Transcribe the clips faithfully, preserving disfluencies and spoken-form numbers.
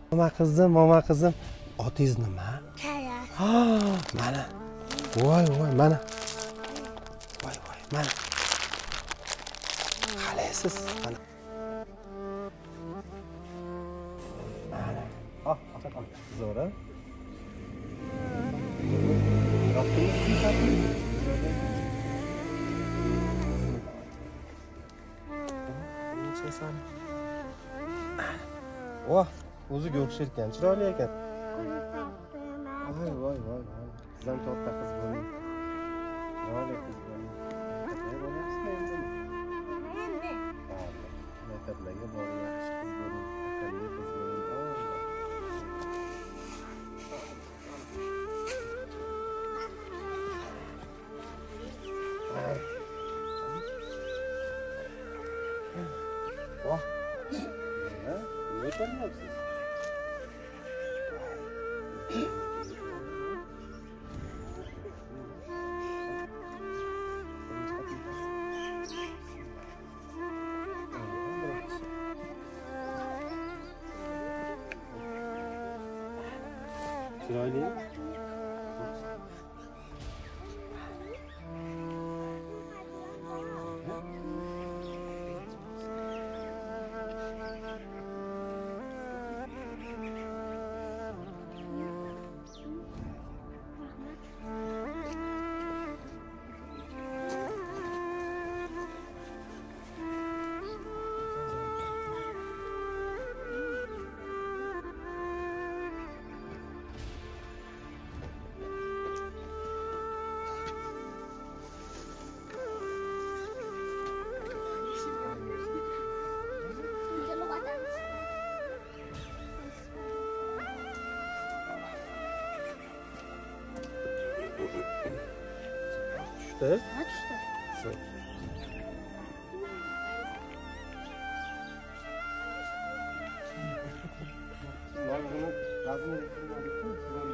Mama qizim, mama qizim. Otingiz nima? Kara. Ha, mana. Voy, voy, mana. Voy, voy, mana. Qalaysiz? Mana. Mana. Ah, aka qol. Zo'ra. Voh, o'ziga o'xsharkan, chiroyli ekan. Voy, voy, voy, voy. Sizdan katta qiz bo'ling. Chiroyli qiz bo'ling. Qanday bo'lasizmi endi? Endi. Maktablarga boring, yaxshi qiz bo'ling. Aqlli qiz bo'ling. Voh. Nima qilyapsiz? Chiroyli. Tushdi? Ha, tushdi. Shu. Mana buni vazn qilib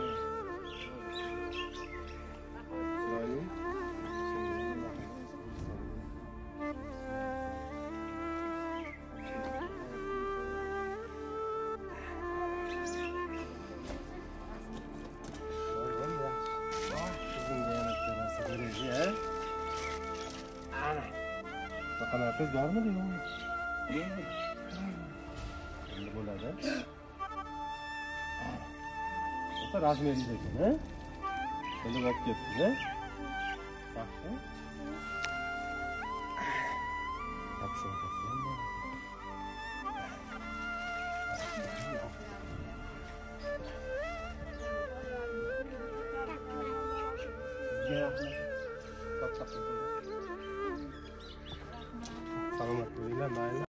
Siz bormidi yo'qmi? Endi bo'ladi. O'sha razmeringiz ekan, ha? Endi olib ketdingiz, ha? Yaxshi. Yaxshi o'qiyapsiz. Sizga rahmat. Katta qildim. Salomat bo'linglar, mayli.